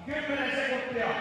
10 sekuntia.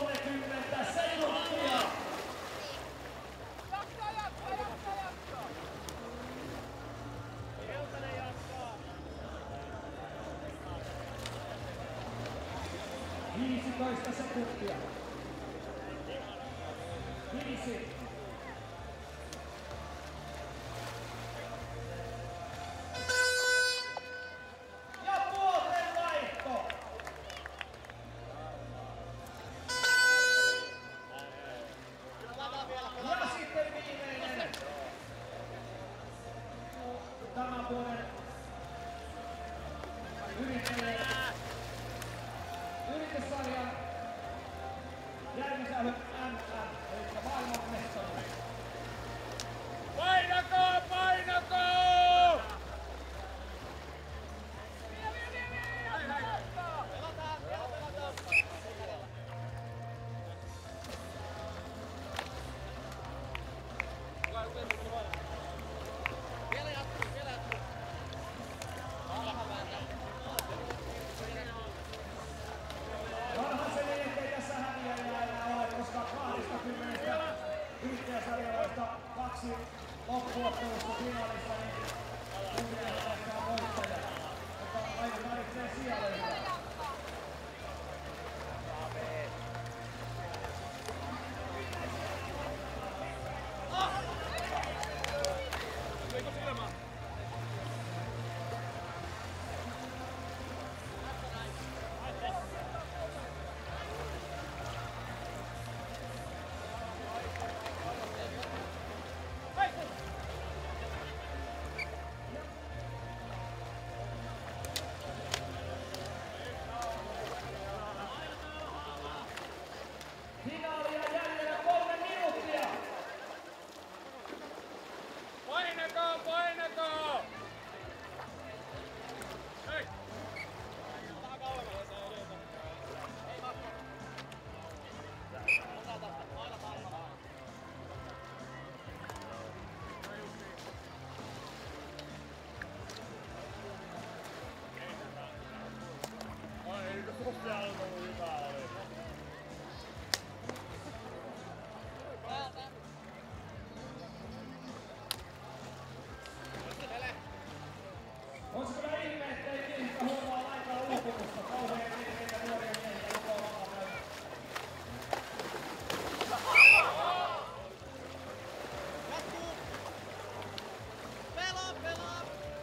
30 sekuntia. Keltainen jatkaa. 15 sekuntia. 5. Ja puolten vaihto. Ja sitten viimeinen. Tämän vuoden yrityssarjan Järvisählyn MM, eli maailmanmestari. Painakaa, painakaa! Onhan se niin, ettei tässä häviäjää enää ole, koska 20 yrittäjäsarjalaista 2 loppuottelusta finaalissa, niin kuitenkin tässä on voittaja. Mutta aina tarvitsee sijalle. Finaalia jäljellä 3 minuuttia. Painakaa, painakaa! Hei! Vähän kauemmalle se on. Ei matka. Ota tästä, aina palmaa. Ai, tosiaan on ollut hyvä oli. On se kyllä ihme, ettei ihmistä huomaa lainkaan uupumusta. Kauhean virkeitä nuoria miehiä lukovaa näyttää. Jatkuu! Pelaa, pelaa!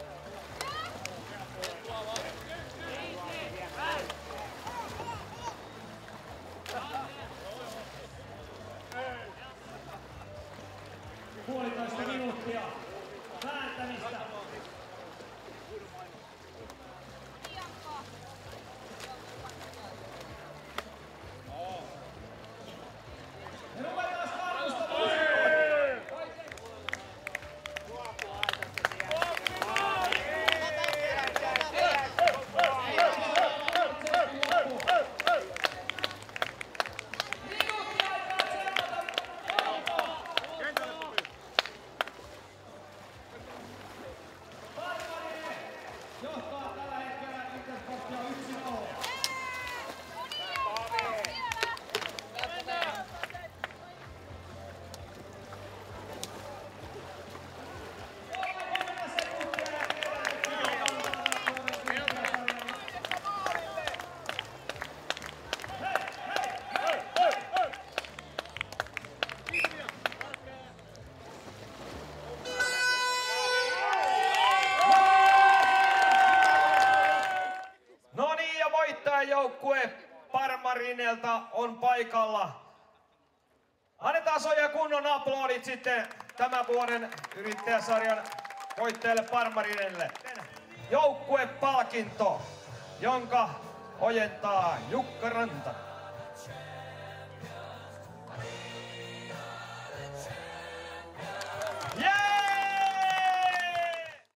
Puolitoista minuuttia vääntämistä. Ja ruvetaan kannustamaan. Minuutti aikaa tsempata. Parmarinen johtaa tällä hetkellä ykköskorttia 1-0. No niin, ja voittajajoukkue Parmarinelta on paikalla. Annetaan soja kunnon aplodit sitten tämän vuoden yrittäjäsarjan voittajalle Parmarinelle. Joukkuepalkinto, jonka ojentaa Jukka Ranta.